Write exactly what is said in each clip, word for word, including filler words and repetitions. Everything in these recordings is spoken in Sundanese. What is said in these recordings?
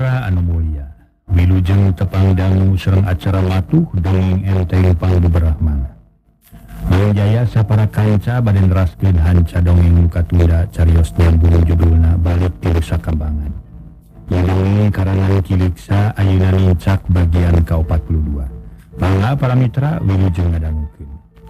Mitra anu mulia, wilujeng tepang dangu sereng acara matuh dongeng enteng pangbeberahmana. Jaya sapara kanca badan raskeun hanca dongeng muka tunda carios dan buru judulna balik ti Sakambangan. Dongeng karangan Kiliksa ayeuna nincak bagian ka opat puluh dua. Mangga para mitra wilujeng ngadangukeun.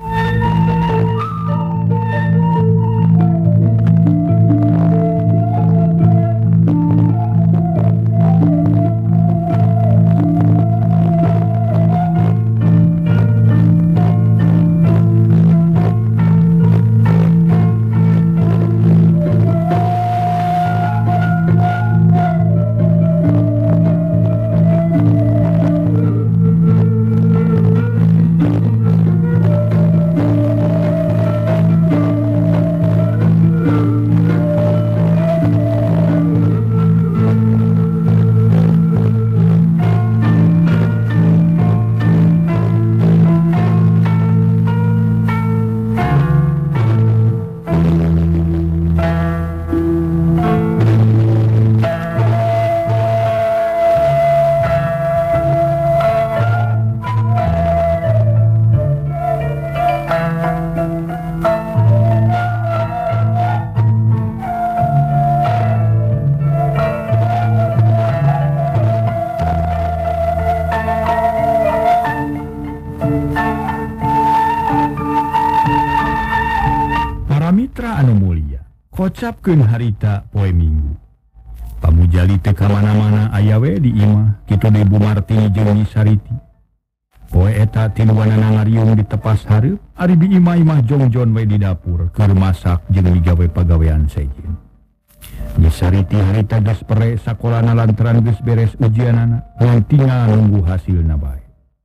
Kocapkeun harita poe Minggu. Pamujali teu ka mana-mana aya we di imah kitu di Bu Martini jeung Nyi Sariti. Poe eta tiluanana ngariung di tepas hareup ari di imah-imah jongjon we di dapur keur masak jeung migawe pagawean sejen. Nyi Sariti harita geus pere sakolana lantaran geus beres ujianana ngan tinggal nunggu hasilna bae.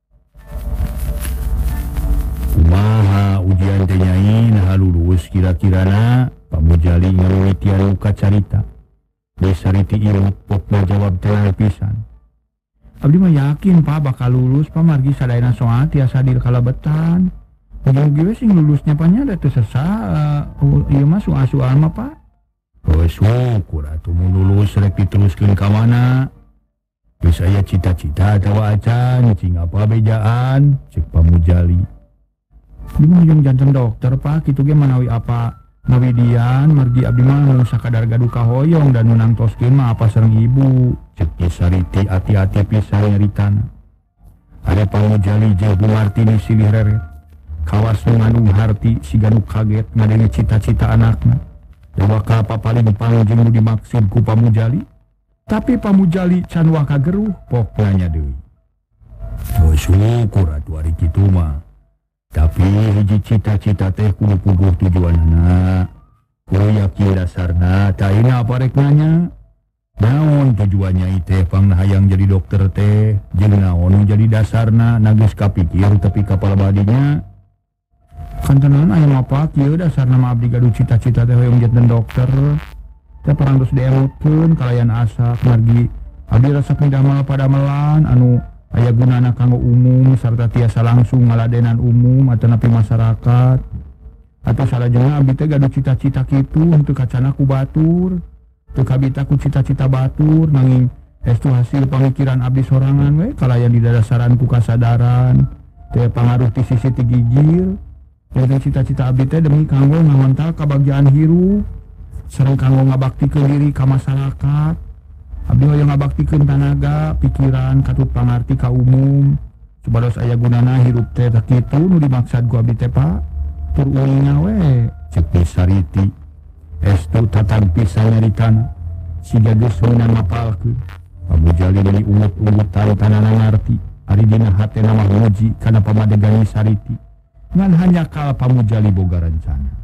Kumaha ujian teh nyai nah lulus kira-kirana? Pamujali ngalulitian muka carita. Nyi Sariti ilmu pok ngajawab tenang pisan. Abdi mah yakin pa bakal lulus pamargi sadayana soal tiasa dir kalabetan. Mugi-mugi we sing lulusnya panya da teu sesa uh, ieu mah soal-soal mah pa. Oh syukur atuh mun lulus rek diteruskeun ka mana. Geus aya cita-cita atawa acan cing apa bejaan cek Pamujali. Abdi mah jeung janten dokter pa kitu ge manawi apa Mawidian margi abdi mah nu sakadar gaduh kahoyong dan nunang toskeun mah apa sareng ibu cek Nyi Sariti ati-ati pisan nyaritana. Ada Pamujali jeung Bu Martini silih reret kawas nu ngandung harti siga nu kaget ngadenge cita-cita anakna dewaka papalimpang jeung nu dimaksud ku Pamujali. Tapi Pamujali can waka geruh pok nanya deui. Oh syukur atuh ari kitu mah. Tapi hiji cita-cita teh kudu puguh tujuanna. Kudu yakin dasarna taina apa rek nanya. Naon tujuannya teh pang hayang jadi dokter teh jeung naon jadi dasarna na geus kapikir tapi kapal badinya. Kantenan aya apa kieu dasarna mah abdi gaduh cita-cita teh hoyong jadi dokter. Teh perang geus diemutkeun kalayan asa margi abdi resep midamel padamelan anu aya gunana kanggo umum sarta tiasa langsung ngaladenan umum atau napi masyarakat. Atau salajengna abdi teh gaduh cita-cita kitu henteu kacana ku batur, teu kabita ku cita-cita batur nanging estu hasil pamikiran abdi sorangan we kalayan didadasaran ku kasadaran, teu pangaruh ti sisi ti gigir. Eta cita-cita abdi teh demi kanggo ngamontal kabagjaan hirup sareng kanggo ngabaktikeun diri ka masyarakat. Abdi hoyong ngabaktikeun tanaga, pikiran, katut pangarti ka umum. Supados aya gunana hirup teh kitu nu dimaksud ku abdi teh pa. Tur uringna we, cek Nyi Sariti. Estu tatang pisan nyaritana. Siga geus meunang ngapalkeun. Pamujali deui ungut-ungutan tanana ngarti. Ari dina hatena mah muji kana pamadegan Nyi Sariti. Ngan hanya kal Pamujali boga rencana.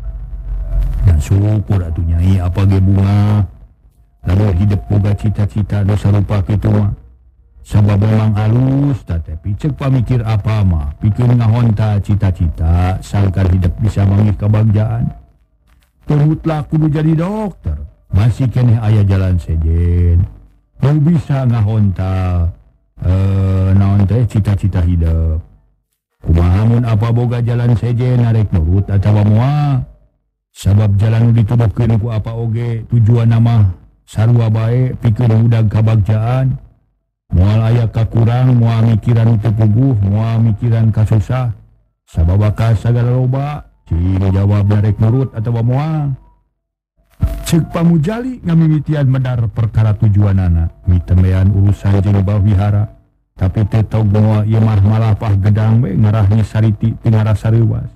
Dan syukur atuh nyai apa ge bunga. Lalu hidup boga cita-cita dosa rupa kitu mah. Sabab memang alus tapi cek pamikir apa mah pikir ngahonta cita-cita sangkar hidup bisa mangih kabagjaan. Termutlak kudu jadi dokter. Masih keneh aya jalan sejen. Yang bisa ngahonta eh naon teh cita-cita hidup. Kumaha mun apa boga jalan sejen narek nurut atawa moal. Sabab jalan nu dituduhkeun ku apa oge tujuan nama sarua bae pikeun budak kabagjaan Moal aya kakurang, moal mikiran teu puguh, moal mikiran kasusah. Sababaka sagala loba, cing jawabna rek nurut atawa moal. Ceuk pamujali ngamimitian medar perkara tujuanana, mitembean urusan jeung bawihara, tapi teu tau moal ieu mah malah pah gedang we ngarahnya sariti teu ngarasa reuwas.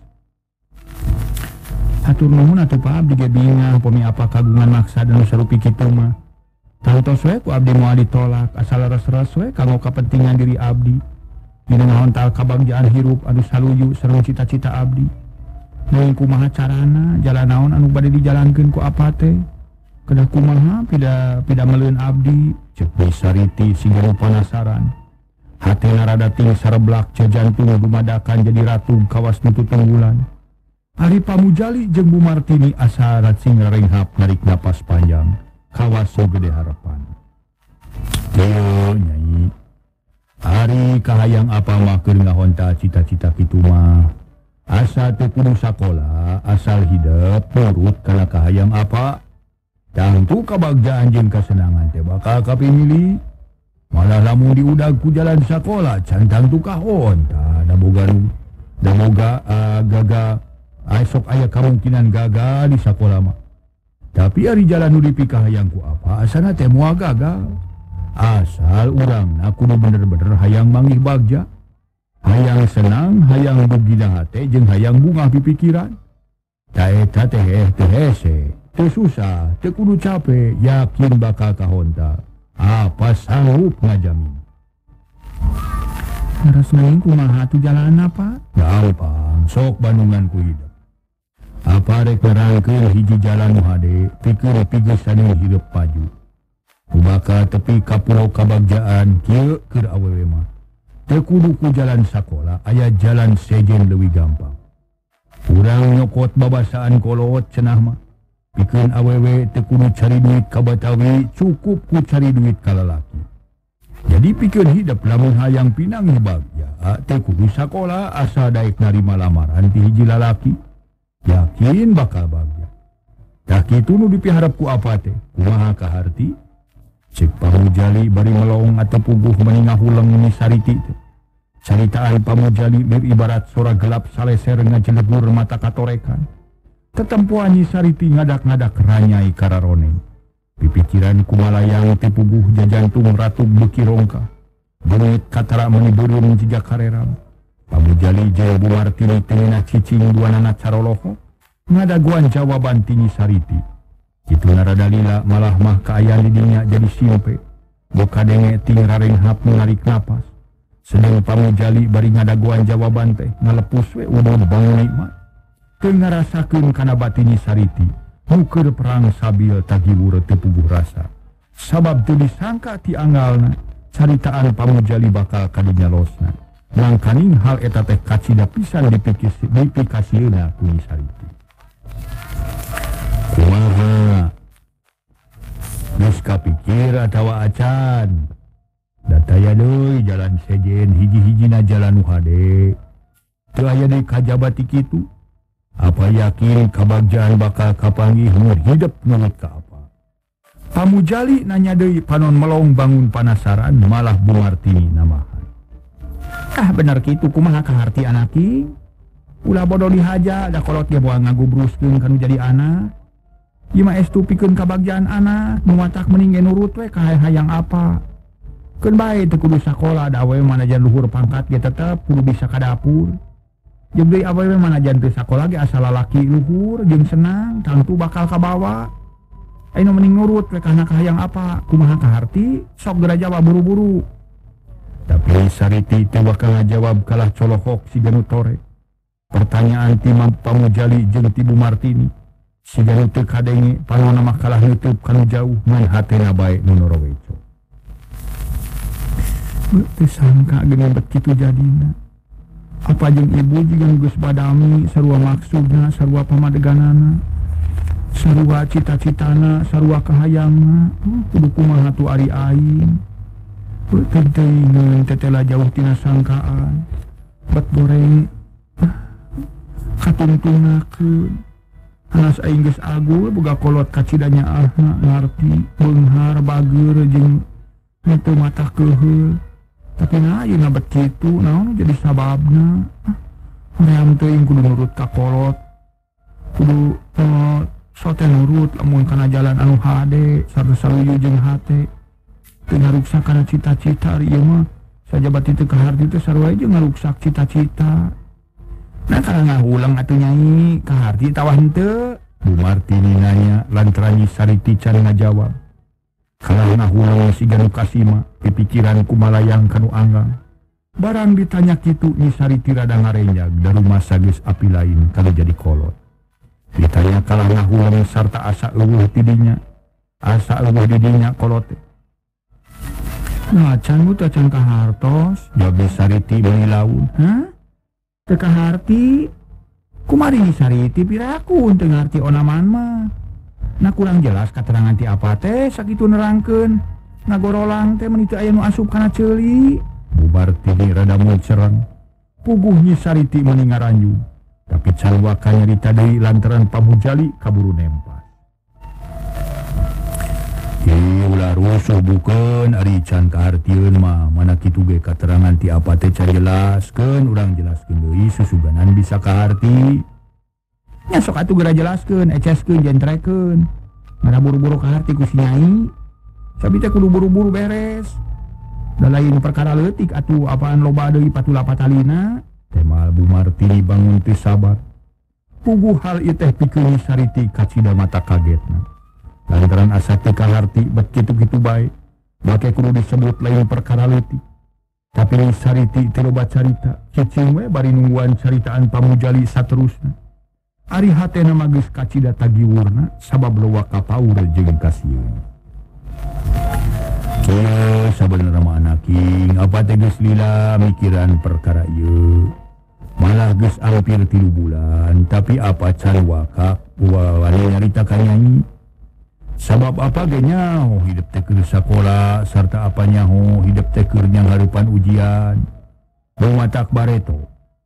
Hatur nuhun atuh Pak abdi ge bingang pomi apa kagungan maksad anu sarupi kitu mah. Tantos we ku abdi moal ditolak, asal leres-leres we kanggo kapentingan diri abdi. Dina ngahontal kabagjaan hirup anu saluyu sareng cita-cita abdi. Mun kumaha carana, jalan naon anu bade dijalankeun ku apa teh? Kedah kumaha pida pida meuleun abdi, ceuk deui sariti siga penasaran. Hatena rada ting sareblak ca jantung dumadakan jadi ratu kawas nutu tenggulan. Ari pamujali jeung Bu Martini asa racing rarenghap narik napas panjang. Kawas gede harapan. Yo Nyai. Ari kahayang apa mah keur ngahonta cita-cita kitu mah. Asa teu kudu sakola, asal hidup nurut kana kahayang apa. Tangtu kabagjaan jeung kasenangan teh bakal kapimili. Malah lamun diudag ku jalan sakola can tangtu kahonta. Da boga da boga uh, gaga esok aya kemungkinan gagal di sakola mah. Tapi ari jalan nu dipikah hayang ku apa asana teh moal gagal. Asal urangna kudu bener-bener hayang manggih bagja. Hayang senang, hayang begina hate jeung hayang bungah pipikiran. Da eta teh teu hese, teu susah, teu kudu capek, yakin bakal kahonta. Apa sanggup ngajamin. Ngaras naing kumaha tu jalan apa? Gampang, sok bandungan ku hidup. Apa rek nerangkeun hiji jalan nu hade pikeun pigesan hidup maju. Kubaka tepi ka pulau kabagjaan kieu keur awewe mah. Teu kudu ku jalan sakola, aya jalan sejen leuwih gampang. Urang nyokot babasaan kolot cenah mah. Pikeun awewe teu kudu cari duit ka Batawi, cukup ku cari duit ka lalaki. Jadi pikeun hidup lamun hayang pinangih bagja, teu kudu sakola asa daek narima lamaran ti hiji lalaki. Yakin bakal bagja. Tak kitu nu dipiharap ku apa teh? Kumaha kaharti? Ceuk pamujali bari melong atau puguh meningah huleng ni sariti teh. Caritaan pamujali beribarat sora gelap saleser ngajelegur mata katorekan. Tetempoan nyi sariti ngadak-ngadak ranyai kararoneng. Pipikiran kumalayang teh puguh jajantung ratu beki rongka. Beungit katara menibeureun jiga kareram. Pamujali jeung Bu Martini tengena cicing duanana caroloho ngadaguan jawaban tinggi sariti. Kitu narada lila malah mah kaayaan di dinya jadi simpe. Boka denge ting rarenghap narik napas. Sedang pamujali bari ngadaguan jawaban teh ngalepus we udon bangun nikmat. Teu ngarasakeun kana batini sariti. Mukeur perang sabil tagiwur teu puguh rasa. Sabab teu disangka ti anggalna caritaan pamujali bakal kadinya losna. Langkaning hal eta teh kacida pisan dipikasieuna ku sariti. Kumaha? Geus kapikir atawa acan? Dataya deui jalan sejen hiji-hijina jalan nu hade. Teu aya deui kajabat ti kitu. Apa yakin kabagjaan bakal kapanggih mun hidup nurut ka apa? Pamujali nanya deui panon melong bangun panasaran malah Bu Martini namahan. Ah bener kitu kumaha kaharti anaki. Ulah bodoh dihaja da kolot ge boa ngagubruskeun kanu jadi anak. Ieu mah estu pikeun kabagjaan anak, nu matak mending ge nurut we ka hayang apa. Keun bae teu kudu sakola da awewe manajan luhur pangkat ge tetep kudu bisa ka dapur. Jeung deui awewe manajan teu sakola ge asal lalaki luhur jeung senang, tangtu bakal kabawa. Ayeuna mending nurut we kana ka hayang apa, kumaha kaharti sok geura jawab buru-buru. Tapi sariti teu bakal ngajawab kalah colohok si Ganu Tore. Pertanyaan ti Pamujali jeung ti Bu Martini. Si Ganu teu kadenge panonna mah kalah nutup kanu jauh ngan hatena bae nu noroweco. Teu sangka geus bet kitu jadina. Apa jeung ibu jeung geus badami sarua maksudna, sarua pamadeganana, sarua cita-citana, sarua kahayangna. Kudu kumaha tu ari aing. Tenteingan tetela jauh tina sangkaan. Bet goreng katungtungakeun. Anas aing geus agul boga kolot kacidanya ahna ngarti beunghar bageur jeung itu mata kehel tapi nah ayeuna bet kitu naon jadi sababna hoream teuing kudu nurut ka kolot kudu uh, sote nurut lamun kana jalan anu hade sarta saluyu jeung hate teu ngaruksak kana cita-cita ari ieu mah sajabat itu kaharti teh sarua aja ngaruksak cita-cita nah kana ngahulang atuh nyai kaharti tawah henteu Bu Martini nanya lantaran Nyi Sariti can ngajawab kalah ngahulang si Ganu Kasima pipikiran kumalayang kanu anggang barang ditanya kitu Nyi Sariti rada ngarenjag da rumah sageus api lain kalau jadi kolot ditanya kalah ngahulang sarta asa eueuh ti dinya asa eueuh di dinya kolot nah can mu teh can kahartos jawab Nyi Sariti meuli laun hah teu kaharti kumari Nyi Sariti piraku teu ngarti onaman mah nah kurang jelas katerangan ti apa teh sakitu nerangkeun ngagorolang teh mun teu aya nu asup kana ceuli Bu Martini rada mucereng puguh Nyi Sariti meuni ngaranjung tapi can waka nyarita deui lantaran pamujali kaburu nempas ieu ulah rusuh bukeun ari can kahartieun mah mana kitu ge katerangan ti apa teh can jelaskeun urang jelaskeun deui susuganan bisa kaharti nya sok atuh geura jelaskeun eceskeun jentrekeun mana buru-buru kaharti ku si nyai sabi teh kudu buru-buru beres da lain perkara leutik atuh apaan loba deui patula patalina teh mah Bu Martini bangun teu sabar puguh hal ieu teh pikeun Nyi Sariti kacida mata kagetna lantaran asa teu kaharti bet kitu-kitu bae make kudu disebut lain perkara leutik tapi Nyi Sariti teu loba carita cicing we bari nungguan caritaan pamujali saterusna ari hatena mah geus kacida tagiwurna sabab loba kapaur jeung kasieun kieu sabenerna mah anaking apa teh geus lila mikiran perkara ieu malah geus hampir tilu bulan tapi apa can waka wani nyarita ka Nyai sabab apa ge nyaho hidup teh keur sakola sarta apa nyaho hidup teh keur nyanghareupan ujian nu matak bareto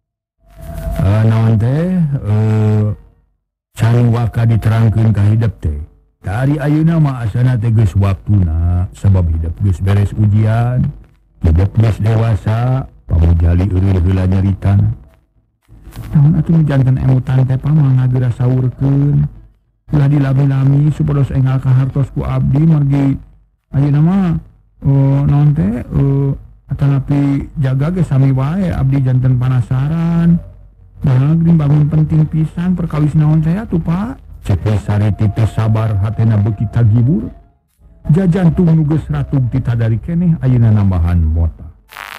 Uh, naon teh uh, can waka diterangkeun ka hidup teh dari ayeuna mah asana teh geus waktuna sabab hidup geus beres ujian hidup geus dewasa pamujali eureul heula nyaritana naon atuh janten emutan teh pamah ngageura saurkeun ulah dilami-lami supados enggal kahartos ku abdi margi ayeuna mah uh, naon teh uh, atanapi jaga ge sami wae abdi janten panasaran nah geuning bangun penting pisan perkawis naon teh atuh Pak cek Nyi Sariti teh sabar hatena beuki tagibur jajantung nu geus ratug ti tadari keneh ayeuna nambahan mota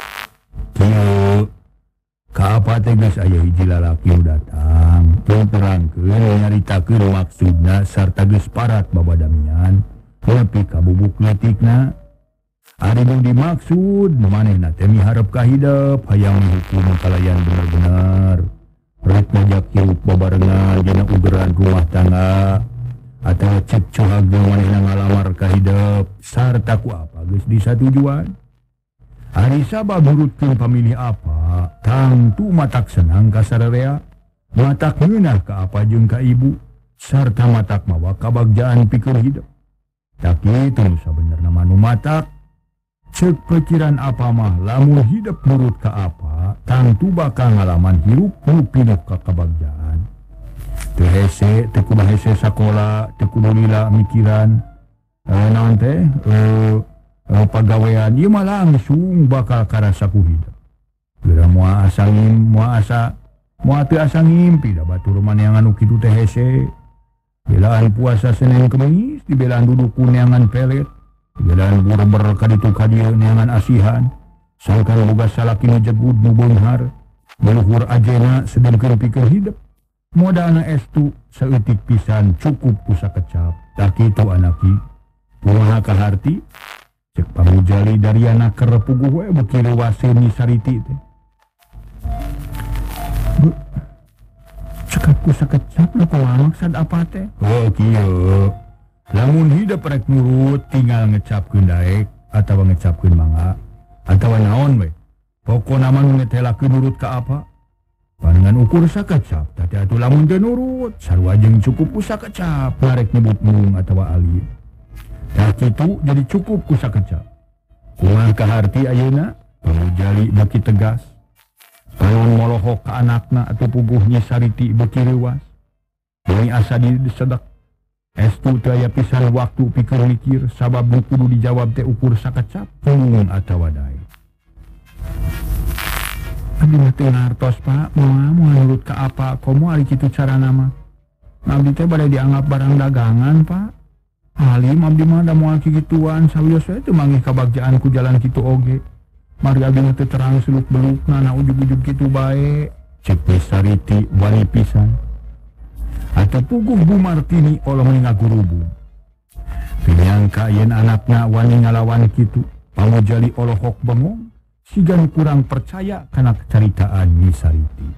kieu ka apa teh geus aya hiji lalaki nu datang teu terangkeun nyaritakeun maksudna sarta geus parat babadamian nepi ka bubuk leutikna ari nu dimaksud manehna teh miharep ka hidup hayang dihukum kalayan bener-bener rek ngajak hirup babarengan dina ugeran rumah tangga atawa cek cohag jeung manehna ngalamar ka hidup sarta ku apa geus disatujuan ari sabab nurutkeun pamilih apa tangtu matak senang ka sararea matak ngeunah ka apa jeung ka ibu sarta matak mawa kabagjaan pikeun hidup tak kitu nu sabenerna mah nu matak cek pikiran apa mah lamun hidup nurut ka apa tangtu bakal ngalaman hirup nu pinuh ka kabagjaan teu hese teu kudu hese sakola teu kudu lila mikiran eh, naon teh eh, eh, pagawean ieu mah langsung bakal karasa ku hidup geura moal asa ngim moal asa moal teu asa ngimpi da batur maneangan nu kitu teh hese belaan puasa Senin Kemis dibelaan duduk ku neangan pelet jalan burber kaditu kadieu neangan asihan sangkan boga salaki nu jegud nu beunghar meluhur ajena sedengkeun pikeun hidup modalna estu saeutik pisan cukup ku sakecap tah kitu anaki kumaha kaharti cek pamujali dari anak keur puguh we beuki leuwaseun Nyi Sariti teh cekap ku sakecap na kumaha maksud apa teh oh kieu lamun hidup rek nurut tinggal ngecapkeun daek atawa ngecapkeun mangga atawa naon we pokona mah ngetelakeun nurut ka apa panengan ukur sakecap tadi atuh lamun teu nurut sarua jeung cukup ku sakecap ngarek nyebut mung atawa ali tah kitu jadi cukup ku sakecap Kumaha kaharti ayeuna pamujali beki tegas. Kalon molohok ka anakna atau puguhnya Sariti beki leuwas. Deui asa disedek. Estu teu aya pisan waktu pikir mikir sabab nu kudu dijawab teh ukur sakecap punggung atawa dae. Abdi mah teu ngartos Pak, moal moal nurut ka apa komo ari kitu carana mah. Abdi teh bade dianggap barang dagangan Pak. Halim abdi mah da moal kikituan sawios we teu manggih kabagjaan ku jalan kitu oge. Mari abdi mah teu terang seluk-belukna na ujug-ujug kitu bae. Cek Sariti wani pisan. Atuh puguh Bu Martini olo meuli ngagurubu. Teu nyangka yen anakna wani ngalawan kitu. Pamujali olohok bengong. Sigan kurang percaya kana caritaan Nyi Sariti.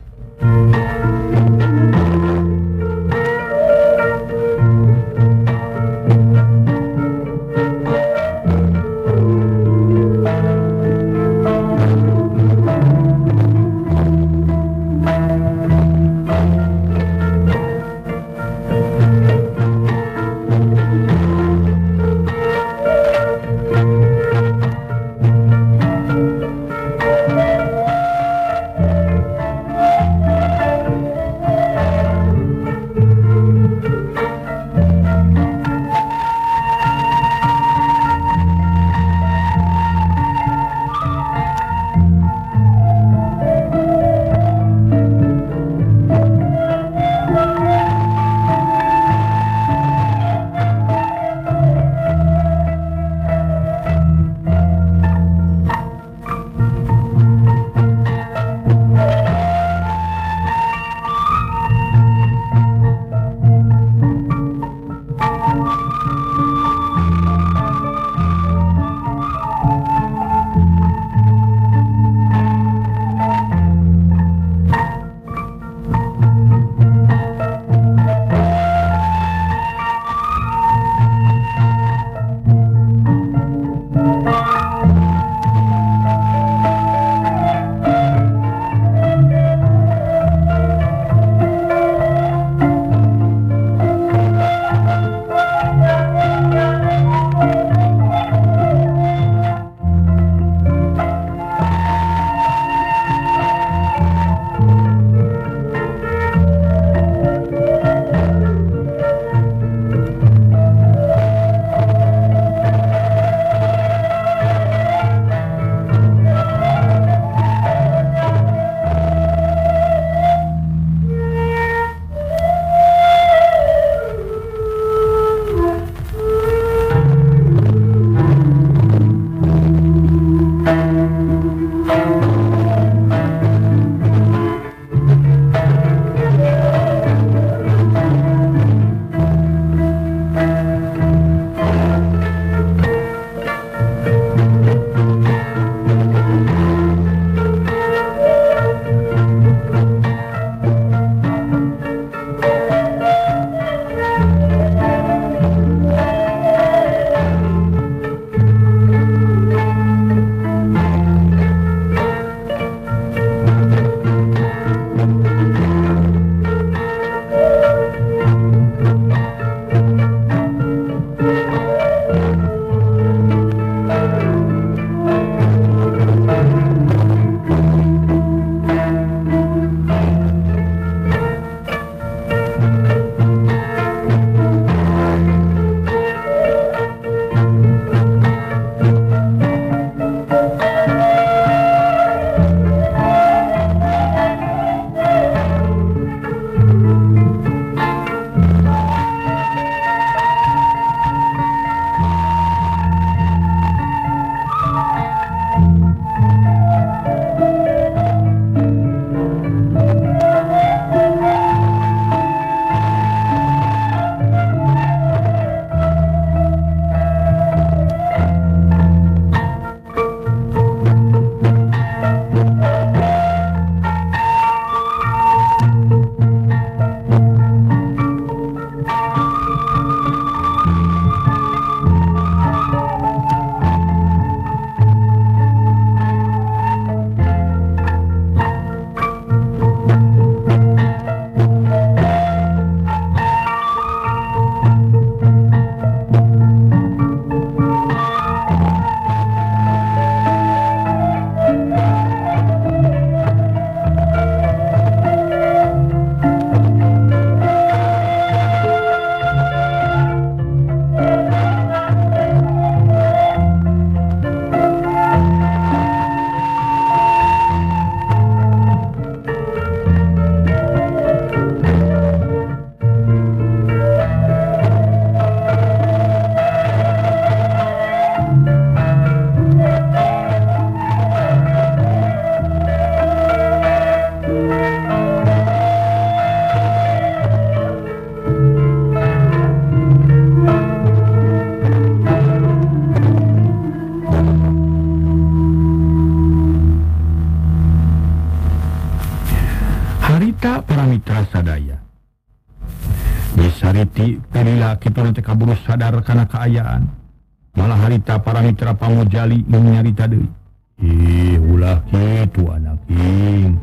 mitra sadaya. Disariti perila kitu nanti kaburu sadar karena keayaan. Malah harita para mitra pamujali nyarita deui. Ih, ulah kitu anak king.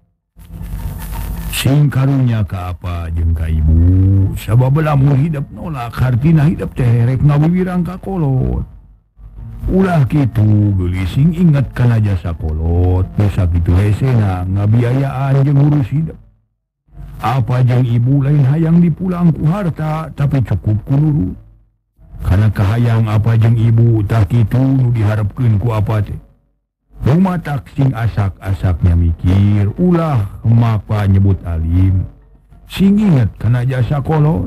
Sing karunya ka apa jeung ka ibu. Sabab lamun hidup nolak hartina hidup teh rek ngawiwirang ka kolot. Ulah kitu geulis sing inget kana jasa kolot. Dosa kitu hesena ngabiayaan jeung urus hidup. Apa jeung ibu lain hayang dipulang ku harta tapi cukup ku nurut. Kana kahayang apa jeung ibu tak kitu nu diharapkeun ku apa teh. Rumah tak sing asak-asaknya mikir, ulah mapa nyebut alim. Sing inget kana jasa kolot.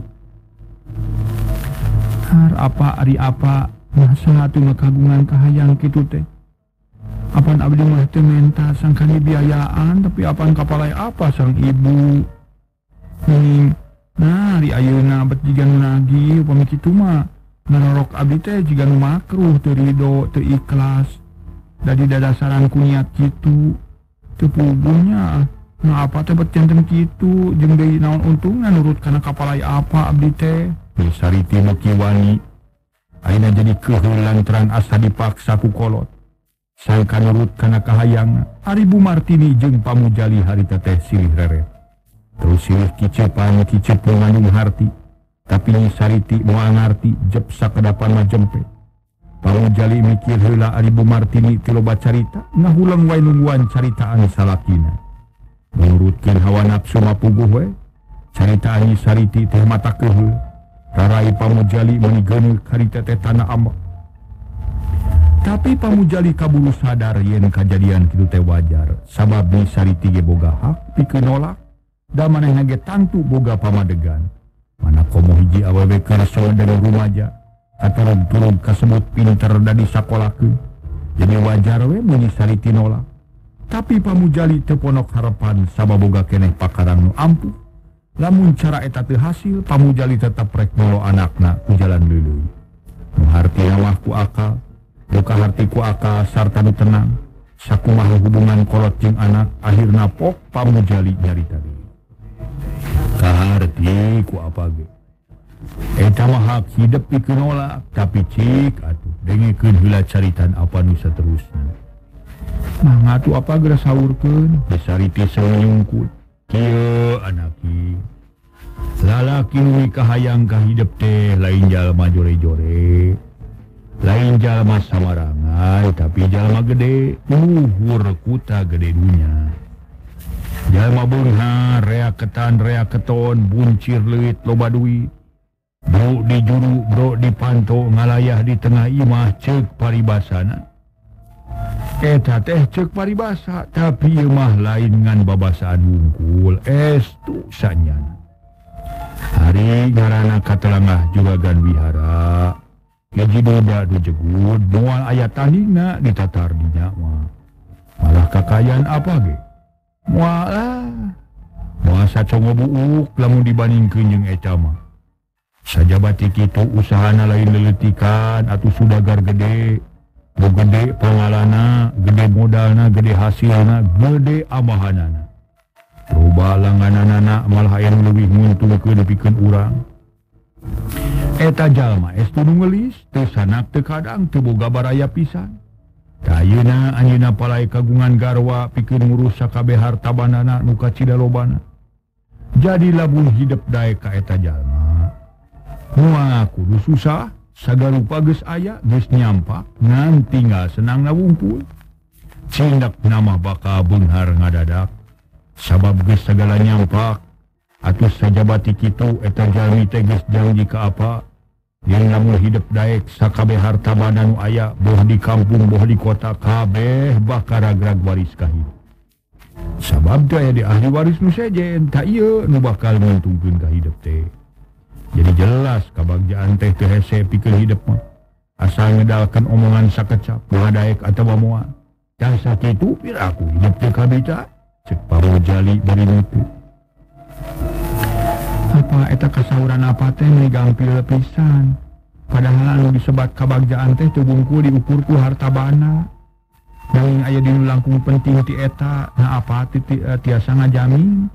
Har apa ari apa masa atuh kagungan kahayang kitu teh. Apan abdi mah teu menta sangkani biayaan tapi apan kapalai apa sang ibu. Ning nah di ayeuna bet jiga nu nagih upami kitu mah ngarorok abdi teh jiga nu makruh teu ridho teu ikhlas. Dari dadasaran ku niat kitu teu puguhnya nah apa teh bet cantem kitu jeung deui naon untungna nurut kana kapalai apa abdi teh. Sariti muki wani ayeuna jadi keheul lantaran asa dipaksa ku kolot sangka nurut kana kahayangna. Ari Bu Martini jeung pamujali harita teh silih rere terus silih kicepan kicep ngandung harti tapi Sariti moal ngarti jep sakedapan mah jempe. Pamujali mikir heula ari Bu Martini ti loba carita ngahulang wae nungguan caritaan salakina. Menurutkeun hawa nafsu mapuguh we caritaan Sariti teh mata keheul. Rarai pamujali meuni geuneuh harita teh tanah ambak. Tapi pamujali kaburu sadar yen kajadian kitu teh wajar sabab ni Sariti ge boga hak pikeun nolak da manehna ge tangtu boga pamadegan. Mana komo hiji awewe kerso dengan rumaja katurun-turun kasebut pinter dan disakolakeun. Jadi wajar we meuni Sariti nolak. Tapi pamujali teu ponok harapan sabab boga keneh pakarang nu ampuh. Lamun cara eta teu hasil, pamujali tetap rek nolo anakna ku jalan leuleuy. Nu hartina mah ku akal, duka harti ku akal sarta nu tenang. Sakumaha hubungan kolot jeung anak, akhirna pok pamujali nyarita deui. Kaharti ku apa ge? Eta mah hak hidup pikeun nolak, tapi cik atuh dengekeun heula caritan apa nu saterusna. Mah ngatu apa geura saurkeun? Sariti seunyungkut. Kieu anaki. Lalaki nu kahayang ka hidup teh lain jalma jore-jore. Lain jalma samarangan, tapi jalma gede, luhur kuta gede dunya. Jalma beunghar, rea ketan, rea keton, buncir leuit loba duit. Bro di juru, bro di panto, ngalayah di tengah imah ceuk paribasana. Eta teh ceuk paribasa, tapi ieu mah lain ngan babasaan wungkul, estu sanyana. Hari ngaranna katelangah juragan wihara. Gaji doda du jegut, moal aya tandingna ditatar dinya mah. Malah kakayaan apa ge? Moal lah. Moal sacongo buuk lamun dibandingkeun jeung eta mah. Sajabati kitu usahana lain leuletikan atuh sudagar gede. Bu gede pangalana, gede modalna, gede hasilna, gede amahanana. Loba langananana malah aya nu leuwih nguntungkeun pikeun urang. Eta jalma estu nu ngeulis, teu sanak teu kadang teu boga baraya pisan. Da ayeuna anjeunna palai kagungan garwa pikeun ngurus sakabeh harta bandana nu kacida lobana. Jadi lamun hidup daek ka eta jalma. Moal kudu susah. Sagarupa geus aya, geus nyampak, ngan tinggal senang nawungkul. Cindak nama bakal beunghar ngadadak. Sabab geus sagala nyampak, atuh sajabati kitu eta jalmi teh geus janji ka apa. Yen lamun hidup daek sakabeh harta banda nu aya, boh di kampung, boh di kota, kabeh bakal ragrag waris ka hidup. Sabab teh aya di ahli waris nu sejen, ta ieu nu bakal nguntungkeun ka hidup teh. Jadi jelas kabagjaan teh teu hese pikeun hidup mah. Asal ngedalkeun omongan sakecap, ngadaek atawa moal. Can sakitu piraku hidup teh kabita, cek pamujali bari nutu. Apa eta kasauran apa teh migampil pisan. Padahal anu disebat kabagjaan teh teu bungkul diukur ku harta bana. Nanging aya dinu langkung penting ti eta, na apa ti tiasa ngajamin.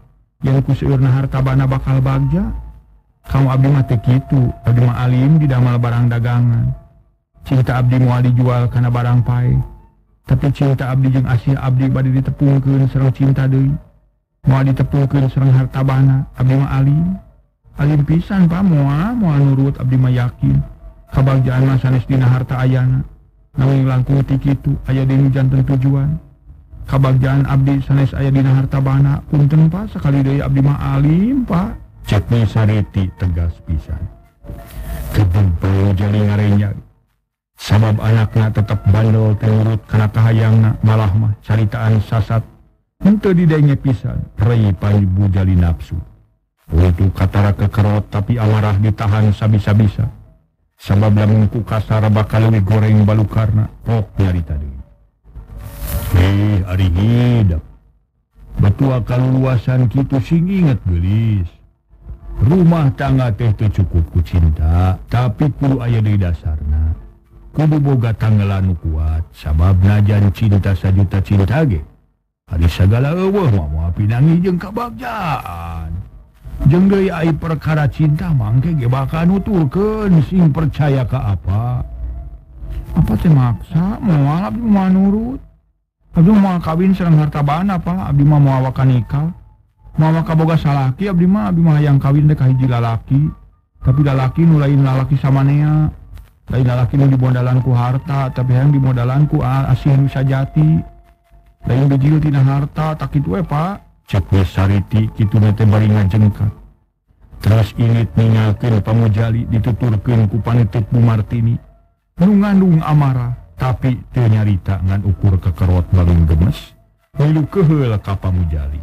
yang ku seueurna hartabana bakal bagja. Kamu abdi mah teu kitu, abdi mah alim di damal barang dagangan. Cinta abdi moal dijual kana barang pae. Tapi cinta abdi jeung asih abdi bade ditepungkeun sareng cinta deui. Moal ditepungkeun sareng hartabana, abdi mah alim. Alim pisan pa moal moal nurut abdi mah yakin. Kabagjaan mah sanes dina harta ayana. Nanging langkung ti kitu aya deui janten tujuan. Kabagjaan abdi sanes aya dina hartabana, punten pa sakali deui abdi mah alim pa. Cek Nyi Sariti tegas pisan. Kedeng Pamujali ngarenyag. Sabab anakna tetep bandel teu nurut kana kahayangna, malah mah caritaan sasat henteu didenge pisan rei Pamujali nafsu. Untuk katara kekerot tapi amarah ditahan sabisa-bisa. Sabab lamun ku kasar bakal leuwih goreng balukarna, pok nyarita deui. Heh, ari hidup. Betua kaluluasan kitu sing inget geulis. Rumah tangga teh teu cukup ku cinta, tapi kudu aya deui dasarna. Kudu boga tanggalan nu kuat, sabab najan cinta sajuta cinta ge. Ari sagala eueuh mah moal pinangi jeung kabagjaan. Jeung deui ai perkara cinta mangke ge bakal nuturkeun sing percaya ka apa. Apa teh maksa moal abdi moal nurut. Abdi moal kawin sareng hartabana apa, abdi mah moal waka nikah. Moal waka boga salaki abdi mah abdi mah hayang kawin teh ka hiji lalaki. Tapi lalaki nu lain lalaki samanea. Lain lalaki nu dimodalan ku harta, tapi hayang dimodalan ku asih nu sajati. Lain bejil tina harta, tak kitu we Pak. Cek Nyi Sariti kituna teh bari ngajengkat. Terus init ningalkeun Pamujali dituturkeun ku panitip Bu Martini. Nu ngandung amarah, tapi teu nyarita ngan ukur kekerot balung gemes. Milu keheul ka Pamujali.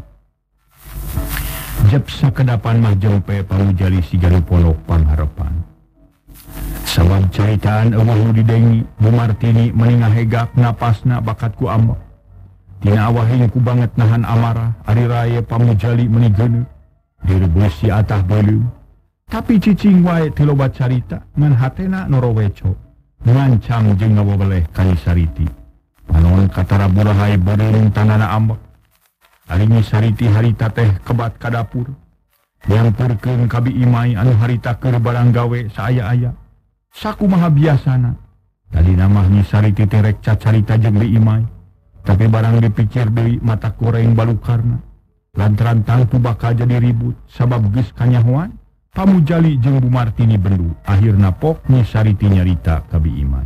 Jep sakedapan mah jempe Pamujali siganu pondok pangharepan. Sabab caritaan eueuh nu didengi, Bu Martini meunang ngahegak napasna bakat ku ambek. Tina awahing ku banget nahan amarah, ari raya Pamujali meuni geuneuh. Direbus si atah beuleum. Tapi cicing wae teu loba carita, ngan hatena noroweco. Ngancam jeung ngawaweleh ka Nyi Sariti. Panon katara burahay beureum tanana ambek. Ari Nyi Sariti harita teh kebat ka dapur. Nyamperkeun ka Bi Imai anu harita keur barang gawe saaya-aya. Sakumaha biasana. Tadi nama Nyi Sariti teh rek cacarita jeung Bi Imai. Tapi barang dipikir deui mata goreng balukarna. Lantaran tangtu bakal jadi ribut sabab geus kanyahoan Pamujali jeung Bu Martini bendu. Akhirna pok Nyi Sariti nyarita ka Bi Imai.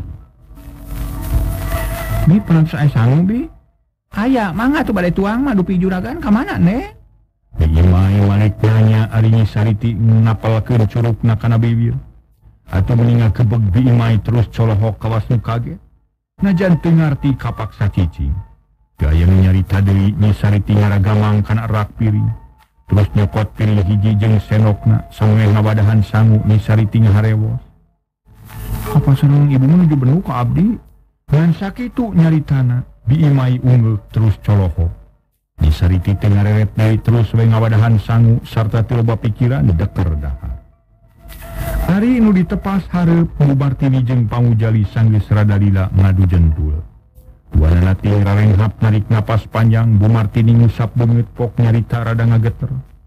Bi pernah sae sangu Bi? Aya, mangga tuh badai tuang mah dupi juragan ka mana ne? Bi Imai manik nanya ari Nyi Sariti ngapalkeun curugna kana bibir. Atuh meninga kebeg Bi Imai terus colohok kawas nu kaget. Najan teu ngarti kapaksa cicing. Gaya nyarita deui Nyi Sariti ngaragamang kana rak piring. Terus nyokot piring hiji jeung senokna samengeh ngabadahan sangu Nyi Sariti ngaharewos. Apa sareng ibu menuju benu ka abdi? Ngan sakitu nyaritana Bi Imai ungeuk terus colohok. Nyi Sariti teh ngareret deui terus we ngabadahan sangu sarta teu loba pikiran deker dahar. Hari nu ditepas hareup Bu Martini jeung Pamujali sanggeus rada lila ngadu jentul. Duana teh rarenghap narik napas panjang. Bu Martini ngusap beungeut pok nyarita rada ngageter.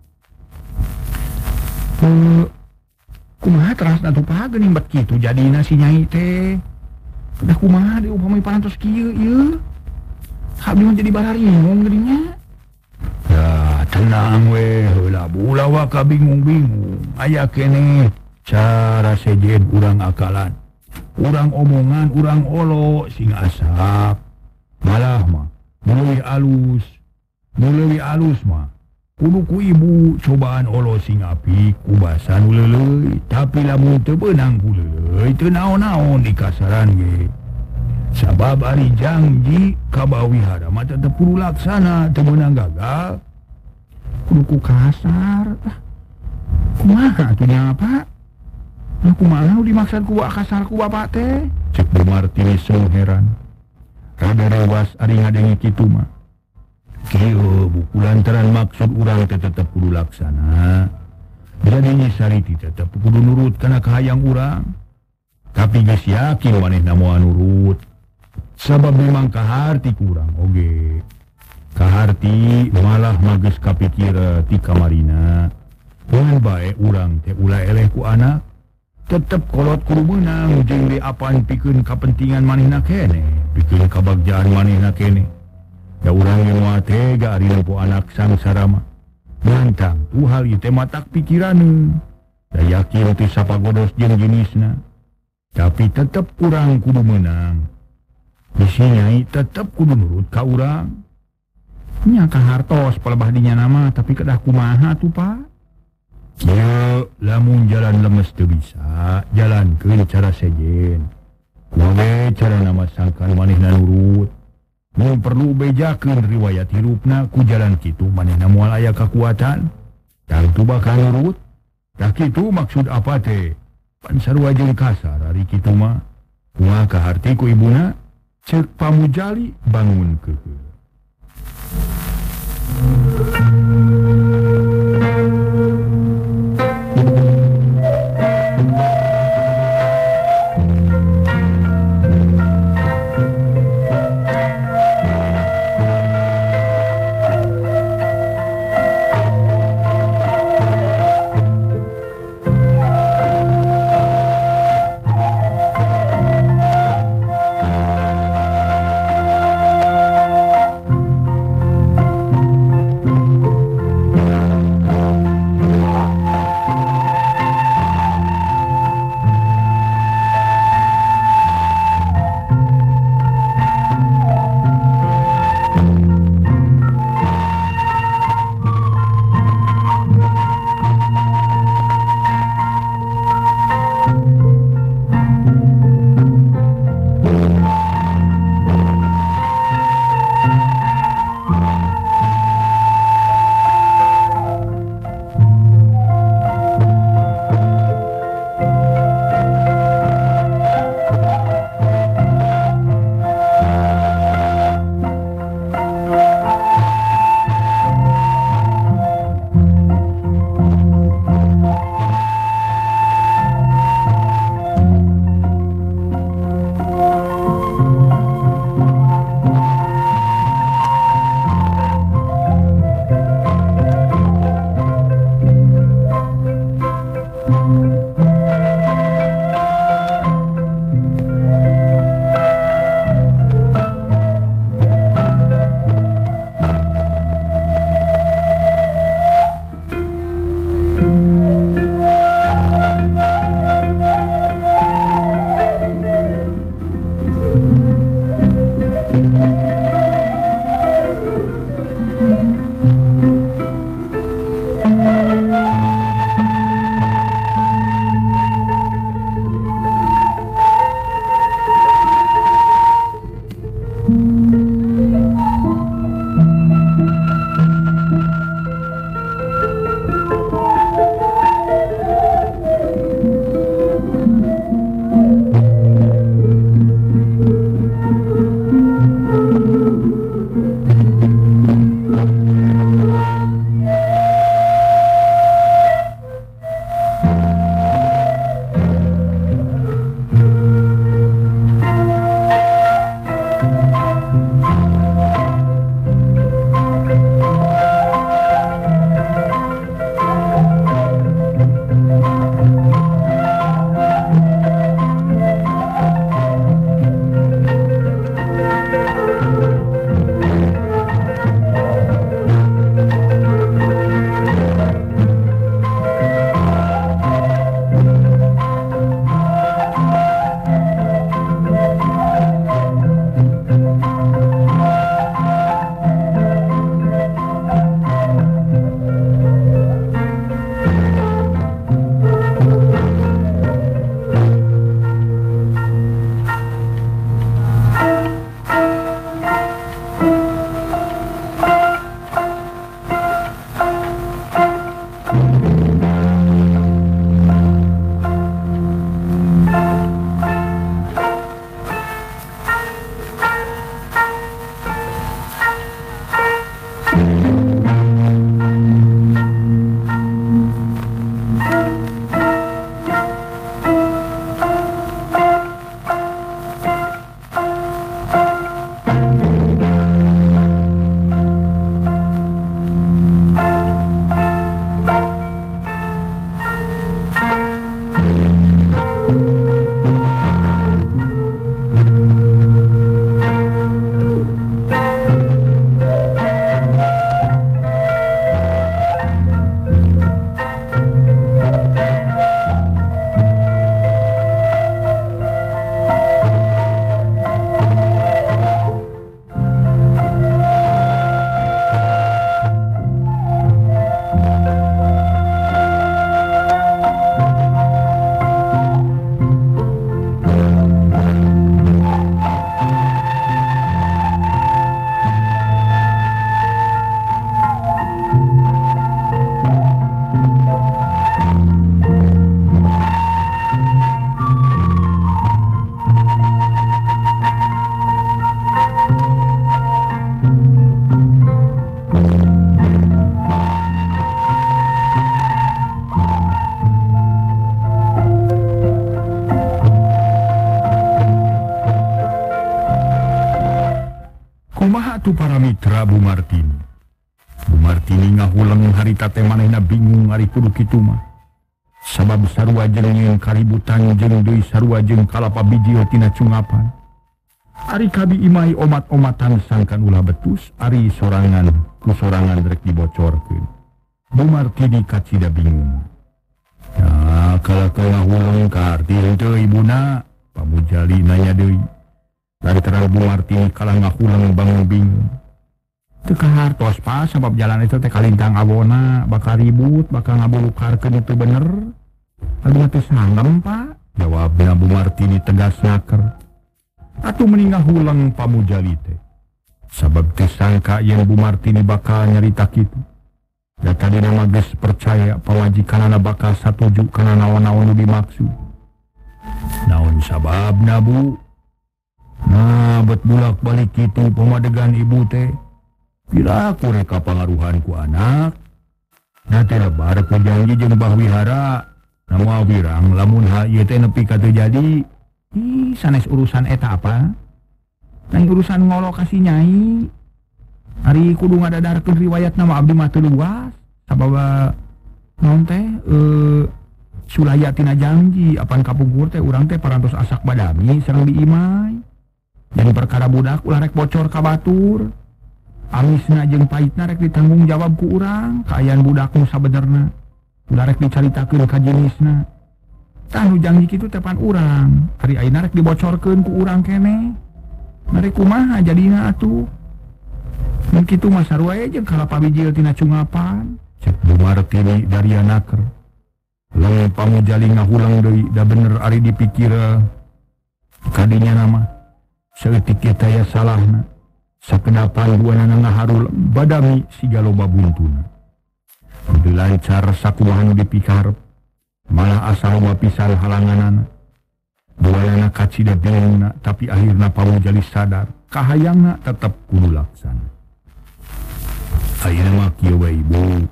Eh, kumaha terasna tuh paha geuning bet kitu jadina si Nyai teh. Udah kumaha di upami parantos kieu ieu. Abdi mah jadi bararingong geudinya. Ya, tenang we, heula bula waka bingung-bingung. Aya keneh cara sejen urang akalan. Urang omongan, urang olo sing asap. Malah mah, mulai alus. Mulai alus mah. Kudu ku ibu cobaan olo sing api kubasa nu leuleuy. Tapi lamun teu beunang ku leuleuy teu naon-naon di kasaran ge. Sabab ari janji ka bawihara mah tetep kudu laksana, teu meunang gagal. Kudu ku kasar. Kumaha atuh nya Pak? Nah kumaha nu dimaksud ku kasar ku bapak teh? Cek Bu Martini seung heran. Rada rewas ari ngadengi kitu mah. Kieu buku lantaran maksud urang teh tetep kudu laksana. Jadi Nyi Sariti tetep kudu nurut kana kahayang urang. Tapi geus yakin manehna moal nurut. Sabab memang kaharti kurang oge. Kaharti malah magis kapikir ti kamarina. Dengan baik urang teh ulah eleh ku anak. Tetep kolot kudu menang jeung di apaan pikeun kapentingan manehna kene, pikeun kabagjaan manehna kene. Da urang yang moal tega ari nempo anak sangsara mah. Nantang tu hal ieu teh matak pikiraneun. Da yakin teu sapagodos jeung jenisna. Tapi tetep urang kudu menang. Bisi nyai tetep kudu nurut ka urang. Nya kahartos palebah dinya nama tapi kedah kumaha tuh Pak? Ya, lamun jalan lemes teu bisa, jalankeun cara sejen. Kumaha cara nama sangkan manehna nurut. Mun perlu bejakeun riwayat hirupna ku jalan kitu manehna moal aya kakuatan. Tangtu bakal nurut. Tah kitu maksud apa teh? Pan sarua jeung kasar ari kitu mah. Kumaha kaharti ku ibuna? Ceuk pamujali bangun keheul. Kumaha tu para mitra Bu Martini. Bu Martini ngahulang harita teh manehna bingung ari kudu kitu mah. Sabab sarua jeung nyieun kaributan jeung deui sarua jeung kalapa biji tina cungapan. Ari kabi imai omat-omatan sangkan ulah betus, ari sorangan ku sorangan rek dibocorkeun. Bu Martini kacida bingung. Ya, kalau kau ngahulang ka arti henteu ibuna, pamujali nanya deui. Lantaran Bu Martini kalah ngahulang bangun bingung. Teu kahartos pa sabab jalan itu teh kalintang abona, bakal ribut, bakal ngabulukarkeun itu bener. Anu teh sanggem pa, jawabna Bu Martini tegas naker. Atuh mending ngahulang pamujali teh. Sabab teu sangka yen Bu Martini bakal nyarita kitu. Da tadina mah geus percaya pamajikanana bakal satuju kana naon-naon nu dimaksud. Naon sababna Bu? Nah, bet bulak-balik kitu pamadegan ibu teh. Piraku reka pangaruhan ku anak. Na teh lebar ku janji jeung Bah Wihara. Namu wirang lamun hal ieu teh nepi ka teu jadi. Ih, sanes urusan eta apa? Lain urusan ngolo kasih nyai. Ari kudu ngadadarkeun riwayat nama abdi mah teu luas. Sabab naon teh eh sulaya tina janji apan kapungkur teh urang teh parantos asak badami sareng diimai. Jadi perkara budak ulah rek bocor ka batur. Amisna jeung pahitna rek ditanggung jawab ku urang, kaayaan budak nu sabenerna. Ulah rek dicaritakeun ka jenisna. Tah nu janji kitu teh pan urang, ari ayeuna rek dibocorkeun ku urang keneh. Mari kumaha jadina atuh? Mun kitu mah sarua we jeung kalapa bijil tina cungapan. Cek Bu Martini dari anaker. Leung pamujali ngahulang deui da bener ari dipikir kadinya nama. Seutik kita ya salahna. Sakedapan buanana ngaharul badami siga loba buntuna. Teu lancar sakumaha nu dipikarep, malah asa loba pisan halanganana. Buanana kacida bingungna, tapi akhirna pamujali sadar, kahayangna tetep kudu laksana. Ayeuna mah kieu we Ibu.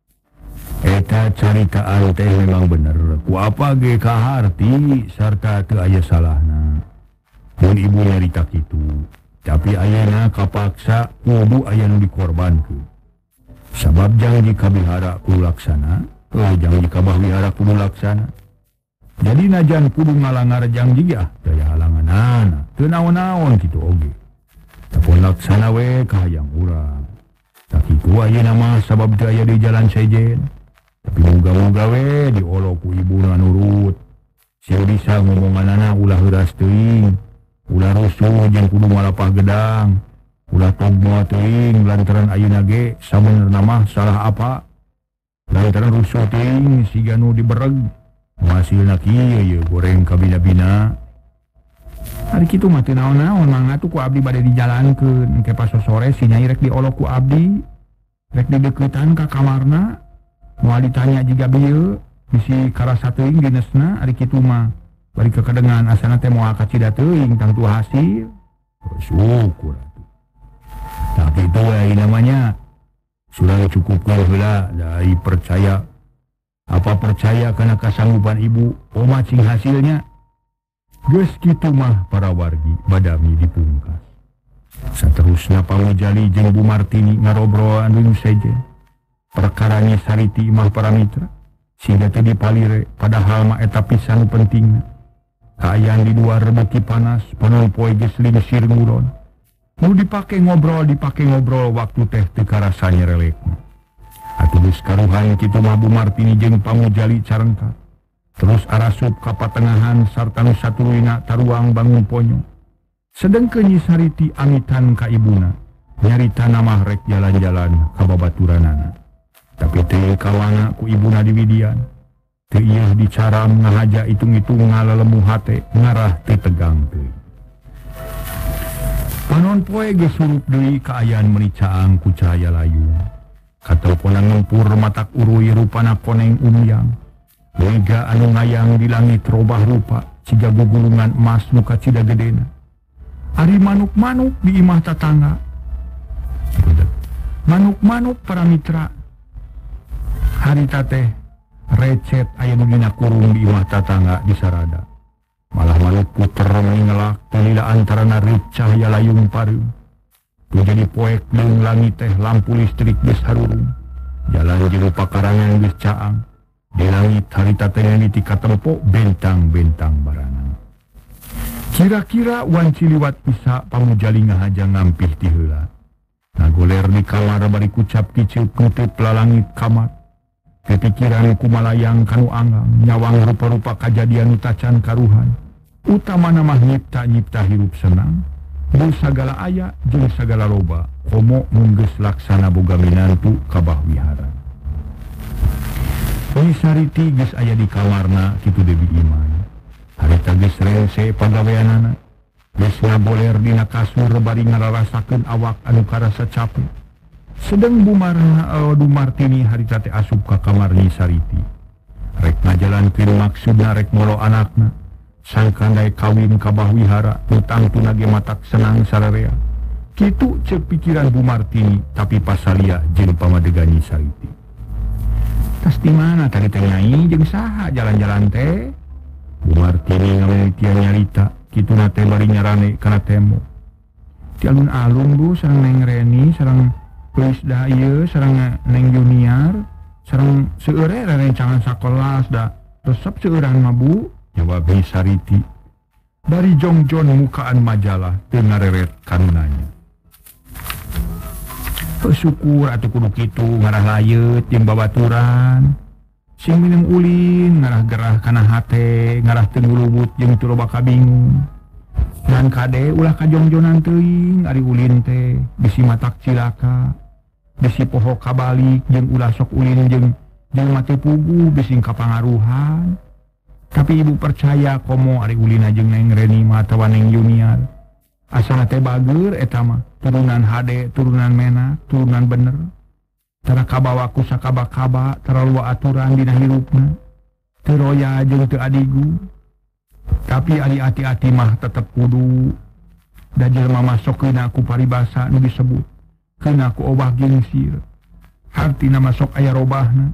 Eta caritaan teh memang bener, ku apa ge kaharti sarta teu aya salahna. Mun Ibu nyarita kitu, tapi ayeuna kapaksa kudu aya nu dikorbankeun. Sabab janji ka Wihara kudu laksana, euy janji ka Bah Wihara kudu laksana. Jadi najan kudu ngalangar janji ah, daya halanganana, teu naon-naon kitu oge. Tapun laksana we kahayang urang. Tak kitu ayeuna mah sabab teu aya di jalan sejen. Tapi muga-muga we diolo ku ibuna nurut. Sieu bisa ngomonganana ulah heuras teuing. Ulah rusuh jeung kudu malapah gedang. Ulah togmoal teuing lantaran ayeuna ge sabenerna mah salah apa. Lantaran rusuh teuing siga nu dibereg. Hasilna kieu ye goreng ka bina-bina. Ari kitu mah teu naon-naon mangga tuh ku abdi bade dijalankeun engke pas sore si nyai rek diolok ku abdi. Rek dideuketan ka kamarna. Moal ditanya jiga bieu bisi karasa teuing dinesna ari kitu mah. Bari kekedengan asana teh moal kacida teuing tang tu hasil. Syukur atuh. Tak kitu we namanya. Sudah cukup heula dari percaya. Apa percaya kana kasanggupan ibu omacing hasilnya? Geus kitu mah para wargi badami dipungkas. Saterusna pamujali jeung Bu Martini ngarobrolan deui sejen. Perkara nya sariti mah para mitra. Siga teh dipalire padahal mah eta pisan pentingna. Kaayaan di luar beuki panas, panon poe geus lingsir nguron. Nu dipake ngobrol, dipake ngobrol waktu teh teu karasa nyerelekna. Atuh geus karuhan kitu mah Bu Martini jeung pamujali carengkat. Terus arasup ka patengahan sarta nu satuluyna taruang bangun ponyo. Sedengkeun Nyi Sariti amitan ka ibuna. Nyarita mah rek jalan-jalan ka babaturanana. Tapi teu kawana ku ibuna di Widian. Teu ieu dicaram ngahaja itung-itung ngalelemu hate ngarah teu tegang teuing. Panon poe geus surup deui kaayaan mericaang ku cahaya layung. Kateleponan ngempur matak uruy rupana koneng umyang. Lega anu ngayang di langit robah rupa ciga gugulungan emas nu kacida gedena. Ari manuk-manuk di imah tatangga. Manuk-manuk para mitra. Harita teh recet aya nu dina kurung di imah tatangga di sarada. Malah manuk puter mengelak telila antarana reut cahaya layung pareum. Tu jadi poek leung langit teh lampu listrik geus harurung. Jalan jeung pakarangan geus caang. Di langit harita teh ti katempo bentang-bentang baranang. Kira-kira wanci liwat isa pamujali ngahaja ngampih ti heula. Nagoler di kamar bari kucap kiceu nutup lalangit kamar. Kepikiran kumalayang kanu anggang nyawang rupa-rupa kajadian utacan karuhan. Utamana mah nyipta-nyipta hirup senang. Mun sagala aya jeung sagala loba komo mun geus laksana boga minantu kabah wihara. Nyi Sariti geus aya di kamarna kitu Dewi Imai. Harita geus rese pagaweanana. Geus ngaboler dina kasur bari ngararasakeun awak anu karasa capek. Sedang Bumarna uh, Martini harita teh asup ka kamar Nyi Sariti. Rek ngajalankeun maksudna rek molo anakna. Sangkandai kawin kabah wihara utang tunage matak senang sararea. Kitu ceuk pikiran Bu Martini tapi pasalia jeung pamadegan Nyi Sariti. Tas di mana tadi teh nyai jeung saha jalan-jalan teh? Bu Martini ngamimitian nyarita kituna teh bari nyarane kana temo. Ti alun-alun Bu sareng Neng Reni sareng Lis Daya sareng Neng Junior sareng seueur rerencangan sakelas da resep seueuran mah Bu. Jawab Nyi Sariti. Bari jongjon mukaan majalah teu ngareret kanunanya. Syukur atuh kudu kitu ngarah layeut jeung babaturan. Sing mineng ulin ngarah gerah kana hate, ngarah teu ngulubut jeung teu loba kabingung. Dan kade ulah kajongjonan teuing ari ulin teh bisi matak cilaka, bisi poho kabalik jeung ulah sok ulin jeung jeung mate pugu bisi kapangaruhan. Tapi ibu percaya komo ari ulina jeung Neng Reni mah atawa Neng Junior. Asana teh bager eta mah turunan hade, turunan mena, turunan bener. Tara kabawa ku sakaba-kaba, tara loba aturan dina hirupna. Teu roya jeung teu adigu. Tapi ari ati-ati mah tetep kudu. Da jelema masokkeun ku paribasa nu disebut keuna ku obah gingsir. Hartina masok aya robahna.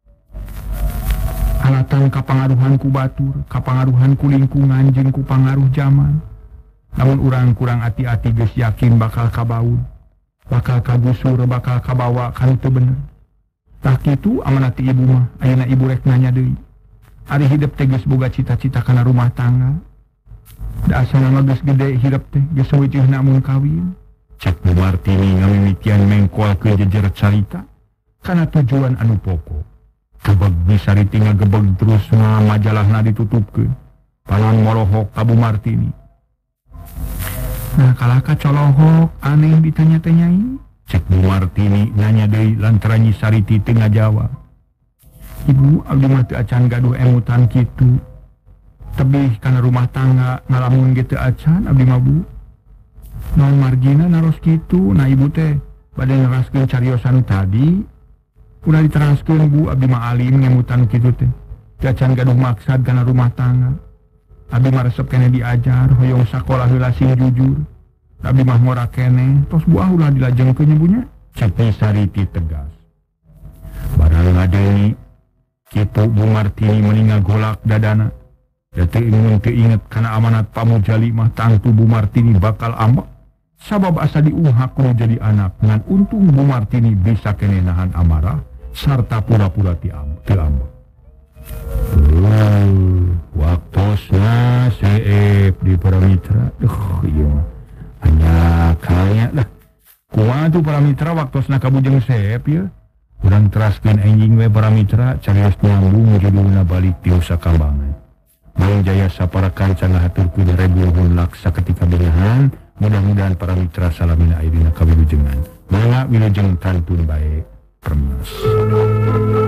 Alatan kapangaruhan ku batur, kapangaruhan ku lingkungan jeung ku pangaruh zaman. Namun urang kurang ati-ati geus yakin bakal kabaud, bakal kagusur, bakal kabawa kan teu bener. Tah kitu amanat ti ibu mah, ayeuna ibu rek nanya deui. Ari hidup teh geus boga cita-cita kana rumah tangga. Da asana mah geus gede hidup teh, geus weujeunna mun kawin. Cek Bu Martini ngamimitian mengkoalkeun jejer carita kana tujuan anu pokok. Gebeg Nyi Sariti ngagebeg terus nga majalahna ditutupkeun. Panon molohok ka Bu Martini. Nah kalaka colohok aneh ditanya teh nyai. Cek Bu Martini nanya deui lantaran Nyi Sariti teu ngajawab. Ibu abdi mah teu acan gaduh emutan kitu. Tebih kana rumah tangga ngalamun ge teu acan abdi mah Bu. Naon margina naros kitu, nah ibu teh bade ngeraskeun cariosan tadi. Udah diteraskeun Bu abdi mah alim ngemutan kitu teh. Teu acan gaduh maksad kana rumah tangga. Abdi mah resep kene diajar hoyong sakola heula sing jujur. Abdi mah ngora kene tos buah ulah dilajengkeun nya. Cek Nyi Sariti tegas. Barang ngadeui kitu Bu Martini meninga golak dadana. Da teu inget teu inget kana amanat pamujali mah tangtu Bu Martini bakal ambek. Sabab asa diunghak kudu jadi anak ngan untung Bu Martini bisa kene nahan amarah sarta pura-pura ti ambek teu ambek. Uh, waktosna seep di Paramitra. Duh, iya mah. Hanya kaya lah. Kumaha tuh Paramitra waktosna kabujeng seep ya. Urang teraskeun enjing we Paramitra carios nyambung judulna balik ti Usakambangan. Mang jaya sapara kanca ngahaturkeun rebuhun laksa ketika bengahan. Mudah-mudahan Paramitra salamina aya dina kawilujengan. Mangga wilujeng tantun bae. Permas.